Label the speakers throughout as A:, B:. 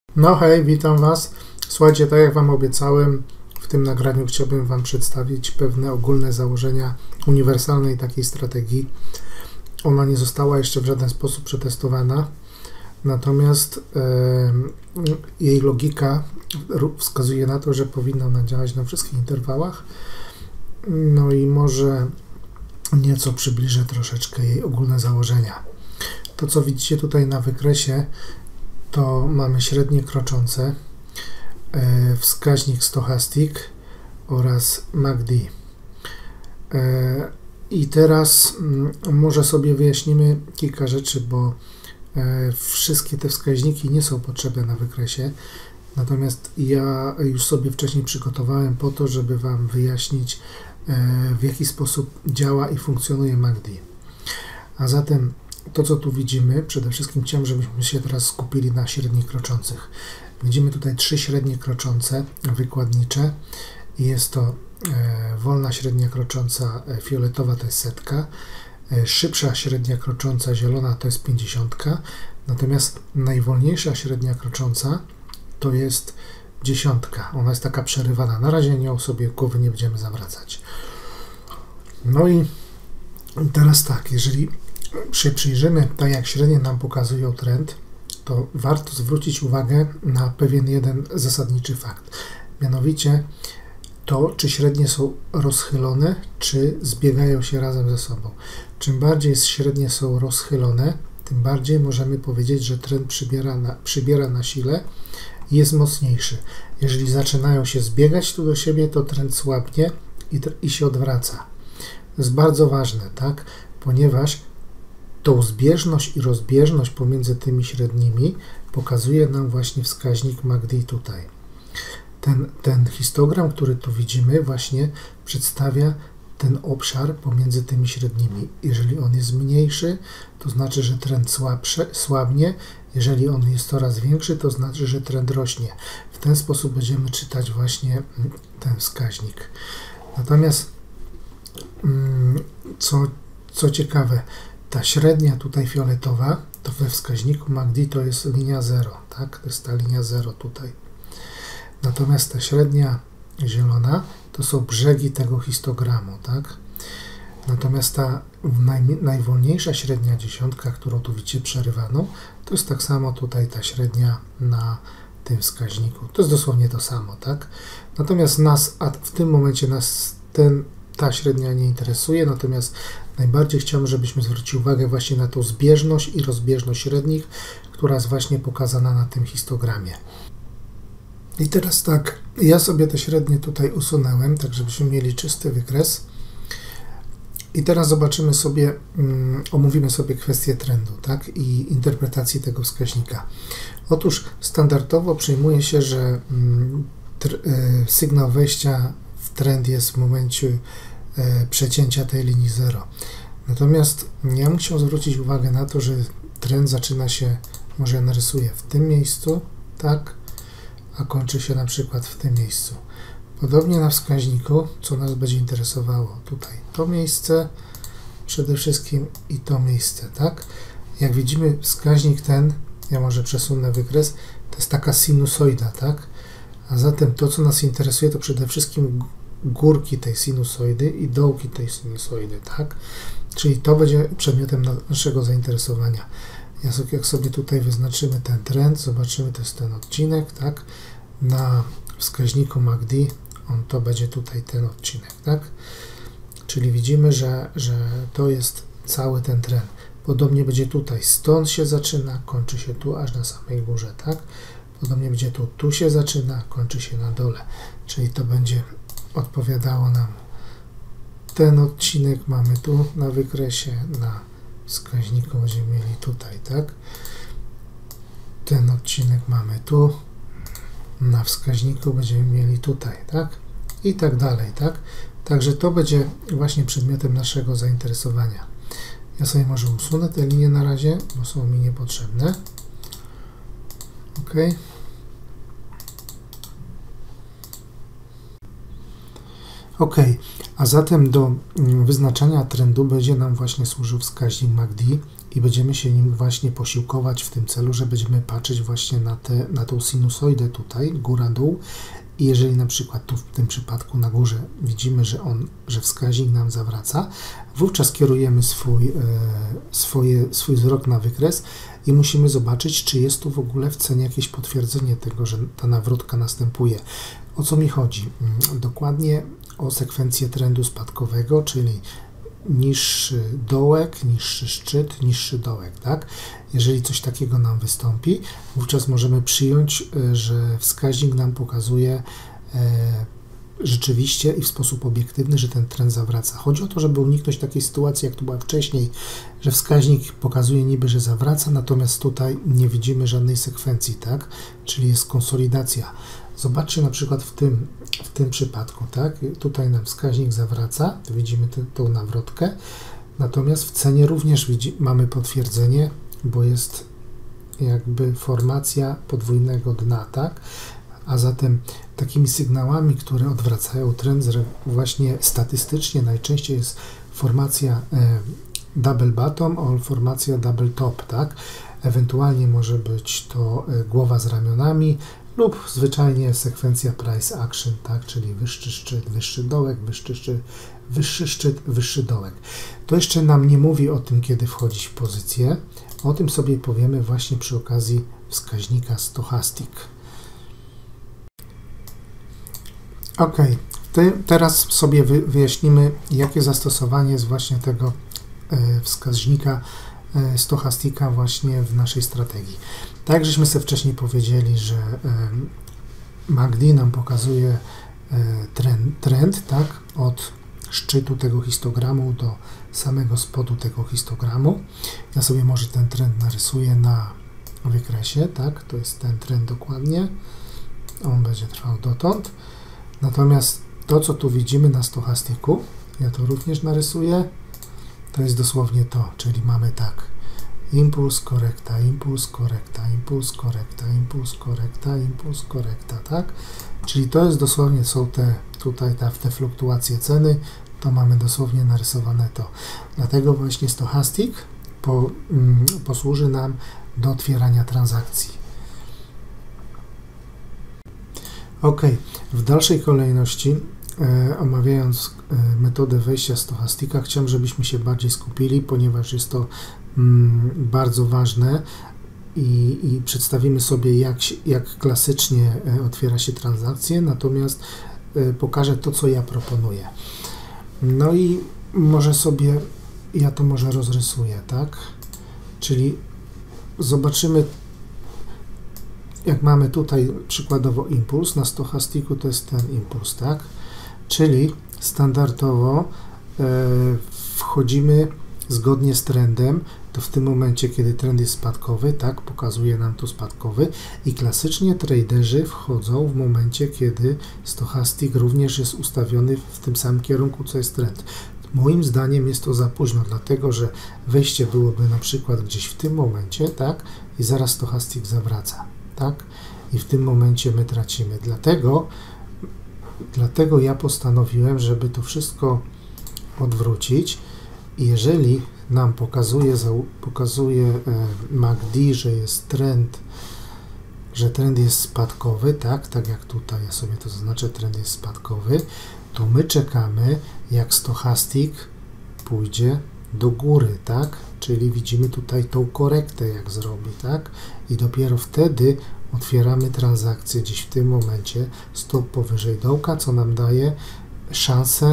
A: No hej, witam Was. Słuchajcie, tak jak Wam obiecałem, w tym nagraniu chciałbym Wam przedstawić pewne ogólne założenia uniwersalnej takiej strategii. Ona nie została jeszcze w żaden sposób przetestowana, natomiast jej logika wskazuje na to, że powinna ona działać na wszystkich interwałach. No i może nieco przybliżę troszeczkę jej ogólne założenia. To, co widzicie tutaj na wykresie, to mamy średnie kroczące, wskaźnik stochastic oraz MACD. I teraz może sobie wyjaśnimy kilka rzeczy, bo wszystkie te wskaźniki nie są potrzebne na wykresie, natomiast ja już sobie wcześniej przygotowałem po to, żeby Wam wyjaśnić, w jaki sposób działa i funkcjonuje MACD. A zatem to, co tu widzimy, przede wszystkim chciałem, żebyśmy się teraz skupili na średnich kroczących. Widzimy tutaj 3 średnie kroczące wykładnicze i jest to wolna średnia krocząca fioletowa, to jest 100, szybsza średnia krocząca zielona to jest 50, natomiast najwolniejsza średnia krocząca to jest 10. Ona jest taka przerywana. Na razie nią sobie głowy nie będziemy zawracać. No i teraz tak, jeżeli się przyjrzymy, tak jak średnie nam pokazują trend, to warto zwrócić uwagę na pewien jeden zasadniczy fakt. Mianowicie to, czy średnie są rozchylone, czy zbiegają się razem ze sobą. Czym bardziej średnie są rozchylone, tym bardziej możemy powiedzieć, że trend przybiera na sile i jest mocniejszy. Jeżeli zaczynają się zbiegać tu do siebie, to trend słabnie i się odwraca. To jest bardzo ważne, tak? Ponieważ tą zbieżność i rozbieżność pomiędzy tymi średnimi pokazuje nam właśnie wskaźnik MACD tutaj. Ten histogram, który tu widzimy, właśnie przedstawia ten obszar pomiędzy tymi średnimi. Jeżeli on jest mniejszy, to znaczy, że trend słabnie. Jeżeli on jest coraz większy, to znaczy, że trend rośnie. W ten sposób będziemy czytać właśnie ten wskaźnik. Natomiast co ciekawe, ta średnia tutaj fioletowa, to we wskaźniku MACD to jest linia 0, tak? To jest ta linia 0 tutaj. Natomiast ta średnia zielona to są brzegi tego histogramu, tak? Natomiast ta najwolniejsza średnia 10, którą tu widzicie przerywaną, to jest tak samo tutaj ta średnia na tym wskaźniku. To jest dosłownie to samo, tak? Natomiast w tym momencie ta średnia nie interesuje, natomiast najbardziej chciałbym, żebyśmy zwrócili uwagę właśnie na tą zbieżność i rozbieżność średnich, która jest właśnie pokazana na tym histogramie. I teraz tak, ja sobie te średnie tutaj usunąłem, tak żebyśmy mieli czysty wykres. I teraz zobaczymy sobie, omówimy sobie kwestię trendu, tak, i interpretacji tego wskaźnika. Otóż standardowo przyjmuje się, że sygnał wejścia w trend jest w momencie przecięcia tej linii 0. Natomiast ja bym chciał zwrócić uwagę na to, że trend zaczyna się, może ja narysuję w tym miejscu, tak, a kończy się na przykład w tym miejscu. Podobnie na wskaźniku, co nas będzie interesowało, tutaj to miejsce przede wszystkim i to miejsce, tak. Jak widzimy, wskaźnik ten, ja może przesunę wykres, to jest taka sinusoida, tak. A zatem to, co nas interesuje, to przede wszystkim górki tej sinusoidy i dołki tej sinusoidy, tak? Czyli to będzie przedmiotem naszego zainteresowania. Jak sobie tutaj wyznaczymy ten trend, zobaczymy, to jest ten odcinek, tak? Na wskaźniku MACD, to będzie tutaj ten odcinek, tak? Czyli widzimy, że to jest cały ten trend. Podobnie będzie tutaj, stąd się zaczyna, kończy się tu, aż na samej górze, tak? Podobnie będzie tu się zaczyna, kończy się na dole. Czyli to będzie odpowiadało nam. Ten odcinek mamy tu na wykresie, na wskaźniku będziemy mieli tutaj, tak? Ten odcinek mamy tu, na wskaźniku będziemy mieli tutaj, tak? I tak dalej, tak? Także to będzie właśnie przedmiotem naszego zainteresowania. Ja sobie może usunę te linie na razie, bo są mi niepotrzebne. OK. Ok, a zatem do wyznaczania trendu będzie nam właśnie służył wskaźnik MACD i będziemy się nim właśnie posiłkować w tym celu, że będziemy patrzeć właśnie na tą sinusoidę tutaj, góra-dół. I jeżeli na przykład tu w tym przypadku na górze widzimy, że wskaźnik nam zawraca, wówczas kierujemy swój wzrok na wykres i musimy zobaczyć, czy jest tu w ogóle w cenie jakieś potwierdzenie tego, że ta nawrotka następuje. O co mi chodzi? Dokładnie o sekwencję trendu spadkowego, czyli niższy dołek, niższy szczyt, niższy dołek, tak? Jeżeli coś takiego nam wystąpi, wówczas możemy przyjąć, że wskaźnik nam pokazuje rzeczywiście i w sposób obiektywny, że ten trend zawraca. Chodzi o to, żeby uniknąć takiej sytuacji, jak to była wcześniej, że wskaźnik pokazuje niby, że zawraca, natomiast tutaj nie widzimy żadnej sekwencji, tak? Czyli jest konsolidacja. Zobaczcie na przykład w tym przypadku, tak? Tutaj nam wskaźnik zawraca, widzimy tą nawrotkę, natomiast w cenie również mamy potwierdzenie, bo jest jakby formacja podwójnego dna, tak? A zatem takimi sygnałami, które odwracają trend, właśnie statystycznie najczęściej jest formacja double bottom albo formacja double top, tak? Ewentualnie może być to głowa z ramionami lub zwyczajnie sekwencja price action, tak? Czyli wyższy szczyt, wyższy dołek, wyższy szczyt, wyższy szczyt, wyższy dołek. To jeszcze nam nie mówi o tym, kiedy wchodzić w pozycję. O tym sobie powiemy właśnie przy okazji wskaźnika stochastic. Ok, teraz sobie wyjaśnimy, jakie zastosowanie jest właśnie tego wskaźnika stochastika właśnie w naszej strategii. Tak jak żeśmy sobie wcześniej powiedzieli, że MACD nam pokazuje trend, tak, od szczytu tego histogramu do samego spodu tego histogramu. Ja sobie może ten trend narysuję na wykresie, tak, to jest ten trend dokładnie. On będzie trwał dotąd. Natomiast to, co tu widzimy na stochastiku, ja to również narysuję, to jest dosłownie to, czyli mamy tak, impuls, korekta, impuls, korekta, impuls, korekta, impuls, korekta, impuls, korekta, tak? Czyli to jest dosłownie, są te fluktuacje ceny, to mamy dosłownie narysowane to. Dlatego właśnie stochastik posłuży nam do otwierania transakcji. Ok, w dalszej kolejności, omawiając metodę wejścia stochastika, chciałem, żebyśmy się bardziej skupili, ponieważ jest to bardzo ważne i przedstawimy sobie, jak klasycznie otwiera się transakcje, natomiast pokażę to, co ja proponuję. No i może sobie, ja to może rozrysuję, tak? Czyli zobaczymy, jak mamy tutaj przykładowo impuls, na stochastiku to jest ten impuls, tak? Czyli standardowo wchodzimy zgodnie z trendem, to w tym momencie, kiedy trend jest spadkowy, tak, pokazuje nam tu spadkowy i klasycznie traderzy wchodzą w momencie, kiedy stochastik również jest ustawiony w tym samym kierunku, co jest trend. Moim zdaniem jest to za późno, dlatego że wejście byłoby na przykład gdzieś w tym momencie, tak, i zaraz stochastik zawraca, tak, i w tym momencie my tracimy. Dlatego ja postanowiłem, żeby to wszystko odwrócić i jeżeli nam pokazuje MACD, że jest trend, że trend jest spadkowy, tak jak tutaj, ja sobie to zaznaczę, trend jest spadkowy, to my czekamy, jak stochastik pójdzie do góry, tak, czyli widzimy tutaj tą korektę, jak zrobi, tak, i dopiero wtedy otwieramy transakcję gdzieś w tym momencie, stop powyżej dołka, co nam daje szansę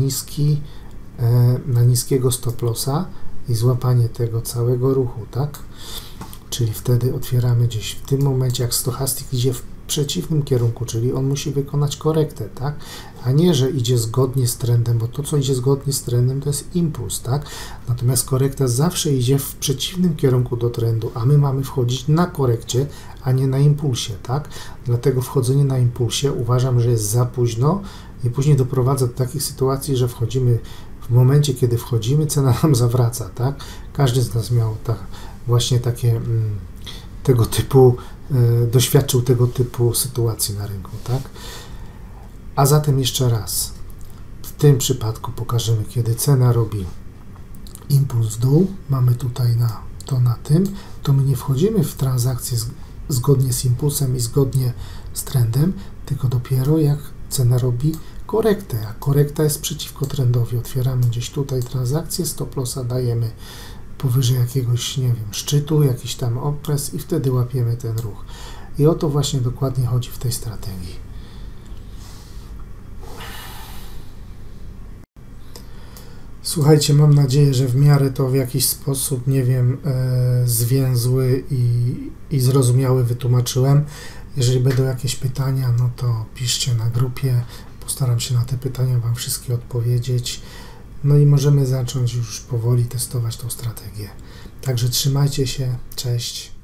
A: na niskiego stop lossa i złapanie tego całego ruchu, tak? Czyli wtedy otwieramy gdzieś w tym momencie, jak stochastik idzie w przeciwnym kierunku, czyli on musi wykonać korektę, tak? A nie, że idzie zgodnie z trendem, bo to, co idzie zgodnie z trendem, to jest impuls, tak? Natomiast korekta zawsze idzie w przeciwnym kierunku do trendu, a my mamy wchodzić na korekcie, a nie na impulsie, tak? Dlatego wchodzenie na impulsie uważam, że jest za późno i później doprowadza do takich sytuacji, że wchodzimy w momencie, kiedy wchodzimy, cena nam zawraca, tak? Każdy z nas miał właśnie takie tego typu, doświadczył tego typu sytuacji na rynku, tak? A zatem jeszcze raz, tym przypadku pokażemy, kiedy cena robi impuls w dół, mamy tutaj na tym, to my nie wchodzimy w transakcję zgodnie z impulsem i zgodnie z trendem, tylko dopiero jak cena robi korektę, a korekta jest przeciwko trendowi. Otwieramy gdzieś tutaj transakcję, stop lossa dajemy powyżej jakiegoś, nie wiem, szczytu, jakiś tam okres i wtedy łapiemy ten ruch. I o to właśnie dokładnie chodzi w tej strategii. Słuchajcie, mam nadzieję, że w miarę to w jakiś sposób, nie wiem, zwięzły i zrozumiały wytłumaczyłem. Jeżeli będą jakieś pytania, no to piszcie na grupie. Postaram się na te pytania Wam wszystkie odpowiedzieć. No i możemy zacząć już powoli testować tą strategię. Także trzymajcie się, cześć.